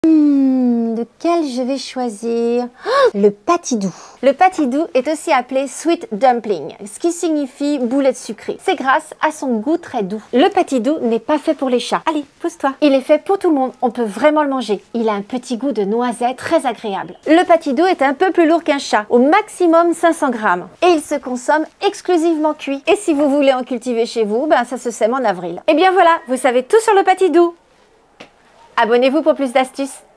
Lequel je vais choisir? Le patidou. Le patidou est aussi appelé sweet dumpling, ce qui signifie boulette sucrée. C'est grâce à son goût très doux. Le patidou n'est pas fait pour les chats. Allez, pousse-toi. Il est fait pour tout le monde, on peut vraiment le manger. Il a un petit goût de noisette très agréable. Le patidou est un peu plus lourd qu'un chat, au maximum 500 grammes. Et il se consomme exclusivement cuit. Et si vous voulez en cultiver chez vous, ça se sème en avril. Et bien voilà, vous savez tout sur le patidou. Abonnez-vous pour plus d'astuces.